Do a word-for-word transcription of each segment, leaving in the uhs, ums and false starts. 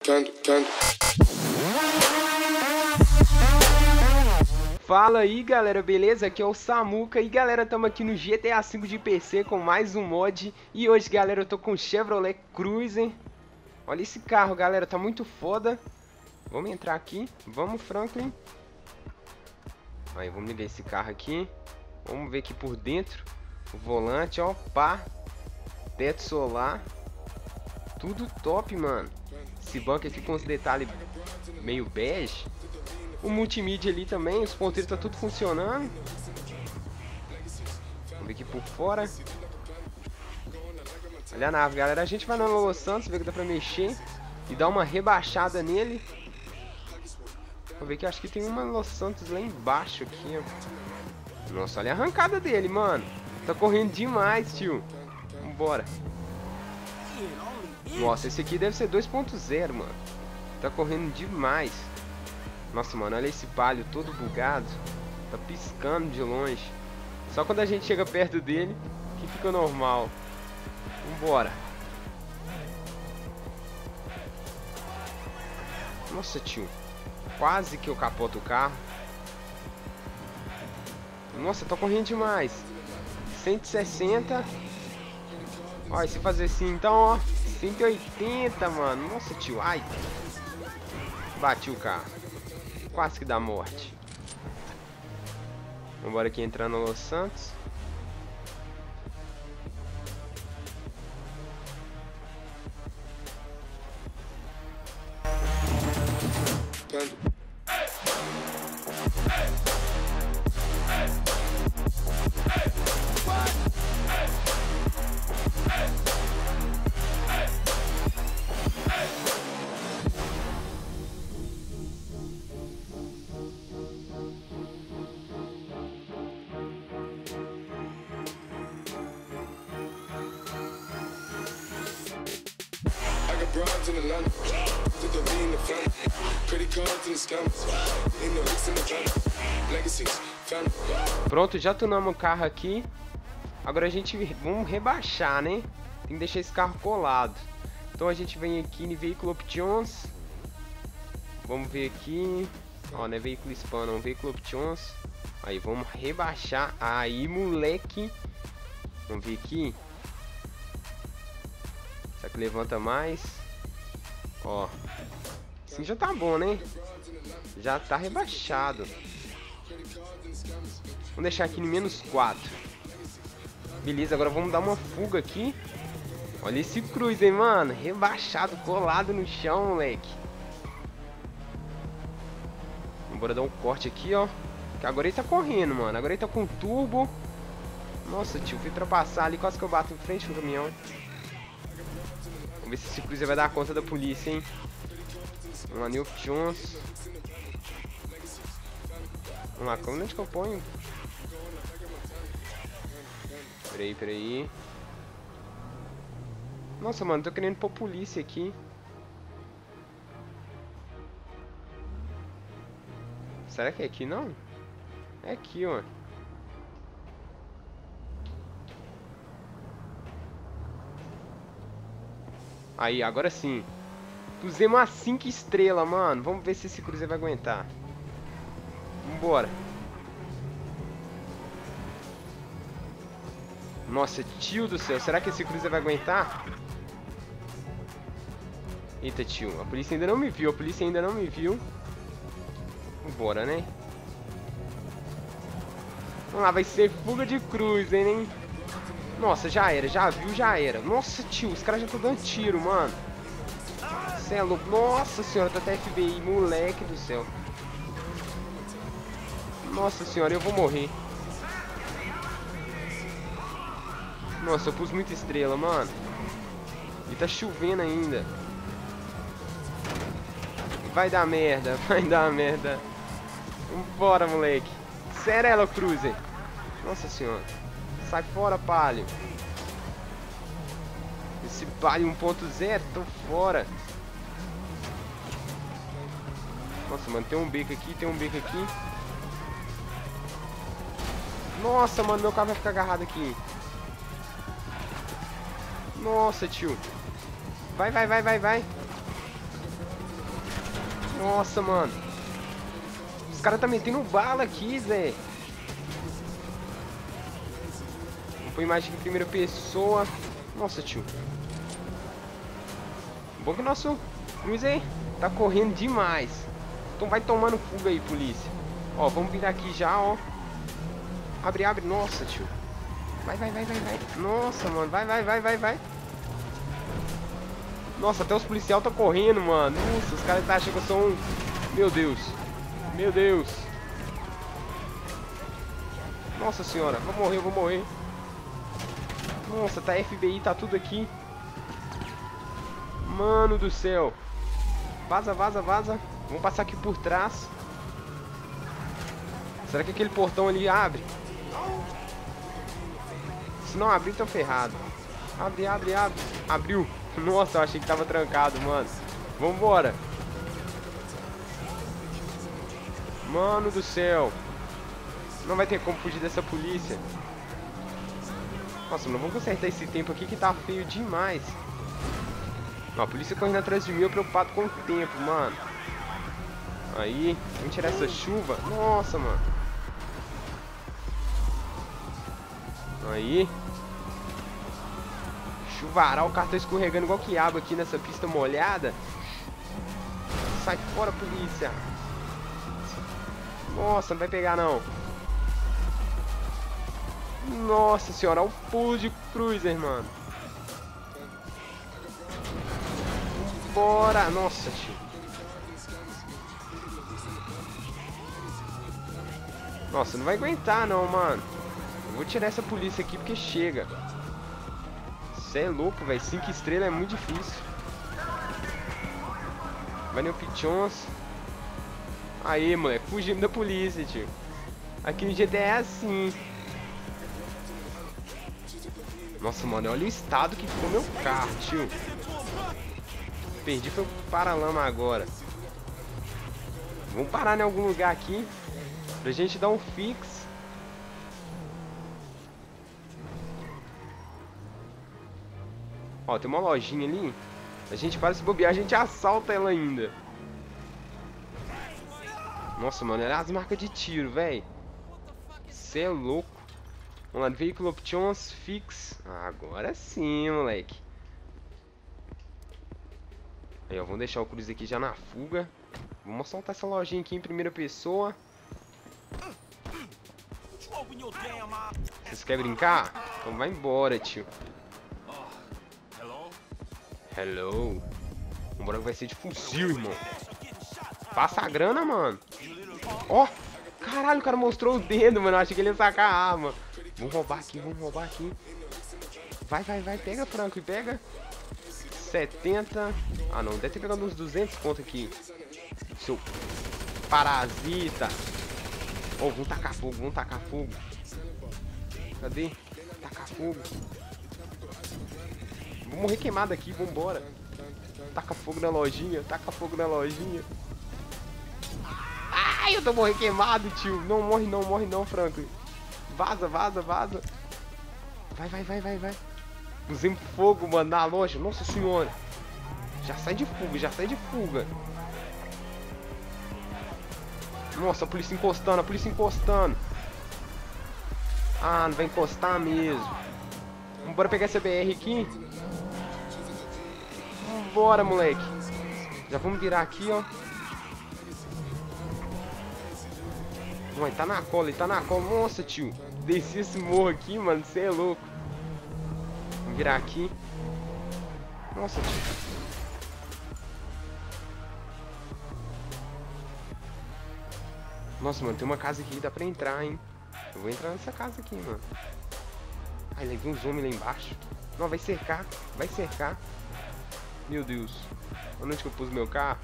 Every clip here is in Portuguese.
Fala aí galera, beleza? Aqui é o Samuca e galera, estamos aqui no G T A cinco de P C com mais um mod. E hoje galera, eu tô com o Chevrolet Cruze. Olha esse carro galera, tá muito foda. Vamos entrar aqui, vamos Franklin. Aí, vamos ligar esse carro aqui. Vamos ver aqui por dentro. O volante, ó, pá. Teto solar. Tudo top, mano. Esse banco aqui com os detalhes meio bege. O multimídia ali também, os ponteiros tá tudo funcionando. Vamos ver aqui por fora. Olha a nave, galera. A gente vai no Los Santos, ver que dá pra mexer e dar uma rebaixada nele. Vamos ver que acho que tem uma Los Santos lá embaixo aqui, ó. Nossa, olha a arrancada dele, mano. Tá correndo demais, tio. Vambora. Nossa, esse aqui deve ser dois ponto zero, mano. Tá correndo demais. Nossa, mano, olha esse palio todo bugado. Tá piscando de longe. Só quando a gente chega perto dele que fica normal. Vambora. Nossa, tio. Quase que eu capoto o carro. Nossa, tá correndo demais. cento e sessenta. Ó, e se fazer assim, então, ó. cento e oitenta, mano. Nossa, tio. Ai. Bati o carro. Quase que dá morte. Vambora aqui entrar no Los Santos. Pronto, já tunamos o carro aqui. Agora a gente vamos rebaixar, né? Tem que deixar esse carro colado. Então a gente vem aqui em Veículo Options. Vamos ver aqui. Ó, não é Veículo Spam, não. Veículo Options. Aí, vamos rebaixar. Aí, moleque. Vamos ver aqui. Será que levanta mais? Ó. Assim já tá bom, né? Já tá rebaixado. Vamos deixar aqui em menos quatro. Beleza, agora vamos dar uma fuga aqui. Olha esse Cruze, hein, mano. Rebaixado, colado no chão, moleque. Vamos dar um corte aqui, ó. Que agora ele tá correndo, mano. Agora ele tá com turbo. Nossa, tio, fui ultrapassar ali. Quase que eu bato em frente no caminhão. Vamos ver se esse Cruze vai dar conta da polícia, hein. Vamos lá, New Options. Vamos lá, como onde que eu ponho? Peraí, peraí. Nossa, mano, tô querendo pôr polícia aqui. Será que é aqui, não? É aqui, ó. Aí, agora sim. Pusemos a cinco estrelas, mano. Vamos ver se esse Cruze vai aguentar. Vambora. Nossa, tio do céu. Será que esse Cruze vai aguentar? Eita, tio. A polícia ainda não me viu. A polícia ainda não me viu. Vambora, né? Vamos lá, vai ser fuga de Cruze, hein? Nossa, já era. Já viu, já era. Nossa, tio. Os caras já estão dando tiro, mano. Cê é louco. Nossa senhora, tá até F B I. Moleque do céu. Nossa senhora, eu vou morrer. Nossa, eu pus muita estrela, mano. E tá chovendo ainda. Vai dar merda, vai dar merda. Vambora, moleque. Serela, Cruze. Nossa senhora. Sai fora, palio. Esse palio um ponto zero, tô fora. Nossa, mano, tem um beco aqui, tem um beco aqui. Nossa, mano, meu carro vai ficar agarrado aqui. Nossa, tio. Vai, vai, vai, vai, vai. Nossa, mano. Os caras tá metendo bala aqui, Zé. Vou pôr imagem em primeira pessoa. Nossa, tio. Bom que nosso Luiz aí tá correndo demais. Então vai tomando fuga aí, polícia. Ó, vamos virar aqui já, ó. Abre, abre. Nossa, tio. Vai, vai, vai, vai, vai. Nossa, mano. Vai, vai, vai, vai, vai. Nossa, até os policiais estão correndo, mano. Nossa, os caras tá achando que eu sou um... Meu Deus. Meu Deus. Nossa senhora. Vou morrer, vou morrer. Nossa, tá F B I, tá tudo aqui. Mano do céu. Vaza, vaza, vaza. Vamos passar aqui por trás. Será que aquele portão ali abre? Se não abrir, tô ferrado. Abre, abre, abre. Abriu. Nossa, eu achei que tava trancado, mano. Vambora. Mano do céu. Não vai ter como fugir dessa polícia. Nossa, não vamos consertar esse tempo aqui que tá feio demais. Não, a polícia correndo atrás de mim, eu preocupado com o tempo, mano. Aí, vamos tirar essa chuva. Nossa, mano. Aí. Chuvaral, o carro tá escorregando igual quiabo aqui nessa pista molhada. Sai fora, polícia. Nossa, não vai pegar não. Nossa senhora, olha o pulo de cruiser, mano. Bora. Nossa, tio. Nossa, não vai aguentar não, mano. Eu vou tirar essa polícia aqui porque chega. Você é louco, velho. Cinco estrelas é muito difícil. Vai no Pichons. Aí, moleque. Fugimos da polícia, tio. Aqui no G T A é assim. Nossa, mano. Olha o estado que ficou meu carro, tio. Perdi foi o paralama agora. Vamos parar em algum lugar aqui pra gente dar um fix. Ó, tem uma lojinha ali. A gente para se bobear, a gente assalta ela ainda. Nossa, mano, olha as marcas de tiro, velho. Cê é louco. Vamos lá, veículo options, fix. Ah, agora sim, moleque. Aí, ó, vamos deixar o Cruz aqui já na fuga. Vamos assaltar essa lojinha aqui em primeira pessoa. Vocês querem brincar? Então vai embora, tio. Hello. Vambora que vai ser de fuzil, irmão. Passa a grana, mano. Ó. Oh, caralho, o cara mostrou o dedo, mano. Eu achei que ele ia sacar a arma. Vamos roubar aqui, vamos roubar aqui. Vai, vai, vai. Pega, Franco, e pega. setenta. Ah, não. Deve ter pegado uns duzentos conto aqui. Seu parasita. Oh, vamos tacar fogo, vamos tacar fogo. Cadê? Tacar fogo. Vou morrer queimado aqui, vambora. Taca fogo na lojinha, taca fogo na lojinha. Ai, eu tô morrendo queimado, tio. Não morre não, morre não, Franklin. Vaza, vaza, vaza. Vai, vai, vai, vai, vai. Usemos fogo, mano, na loja. Nossa senhora. Já sai de fuga, já sai de fuga. Nossa, a polícia encostando, a polícia encostando. Ah, não vai encostar mesmo. Vambora pegar essa B R aqui. Vambora, moleque. Já vamos virar aqui, ó. Ué, tá na cola, ele tá na cola. Nossa, tio. Desci esse morro aqui, mano. Você é louco. Vamos virar aqui. Nossa, tio. Nossa, mano, tem uma casa aqui que dá pra entrar, hein. Eu vou entrar nessa casa aqui, mano. Ai, levei uns homens lá embaixo. Não, vai cercar. Vai cercar. Meu Deus. Onde que eu pus meu carro?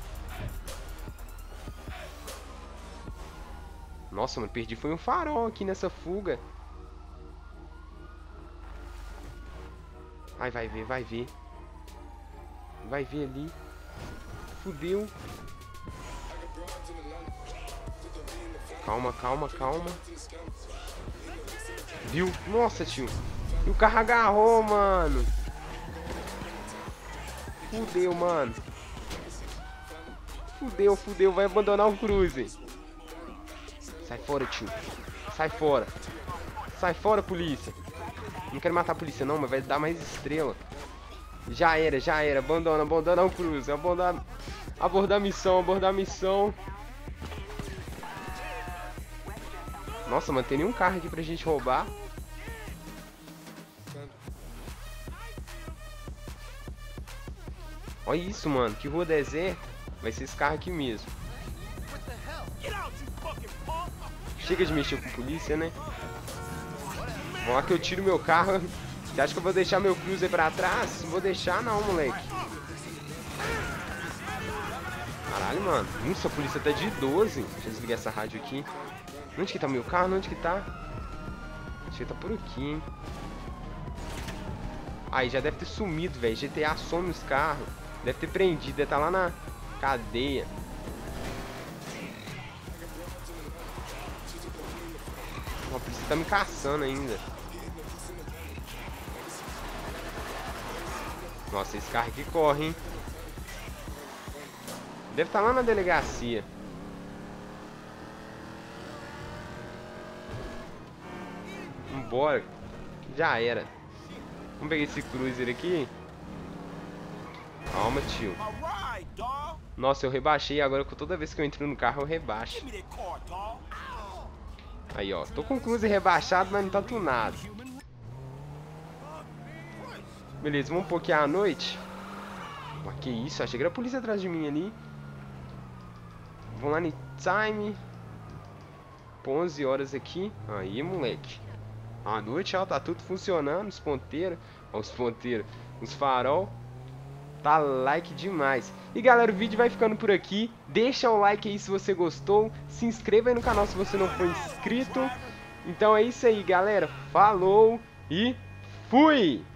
Nossa, mano, perdi. Foi um farol aqui nessa fuga. Ai, vai ver, vai ver. Vai ver ali. Fudeu. Calma, calma, calma. Viu? Nossa, tio. E o carro agarrou, mano. Fudeu, mano. Fudeu, fudeu, vai abandonar o Cruiser. Sai fora, tio. Sai fora. Sai fora, polícia. Não quero matar a polícia não, mas vai dar mais estrela. Já era, já era. Abandona, abandona o Cruiser. Abandona, abordar a missão, abordar a missão. Nossa, mano, tem nenhum carro aqui pra gente roubar. Olha isso, mano. Que rua deserta. Vai ser esse carro aqui mesmo. Chega de mexer com polícia, né? Vamos lá que eu tiro meu carro. Você acha que eu vou deixar meu Cruiser pra trás? Não vou deixar não, moleque. Caralho, mano. Nossa, a polícia tá de doze. Deixa eu desligar essa rádio aqui. Onde que tá meu carro? Onde que tá? Acho que tá por aqui, hein? Aí, já deve ter sumido, velho. G T A some os carros. Deve ter prendido. Deve estar lá na cadeia. A polícia tá me caçando ainda. Nossa, esse carro aqui corre, hein? Deve estar lá na delegacia. Vambora. Já era. Vamos pegar esse Cruiser aqui. Calma, tio. Nossa, eu rebaixei. Agora que toda vez que eu entro no carro eu rebaixo. Aí, ó. Tô com o Cruiser rebaixado, mas não tá tunado. Beleza, vamos pokear à noite. Mas que isso? Achei que era a polícia atrás de mim ali. Vamos lá no time. onze horas aqui. Aí, moleque. À noite, ó, tá tudo funcionando. Os ponteiros. Ó, os ponteiros. Os farol. Tá like demais. E galera, o vídeo vai ficando por aqui. Deixa o like aí se você gostou. Se inscreva aí no canal se você não for inscrito. Então é isso aí, galera. Falou e fui!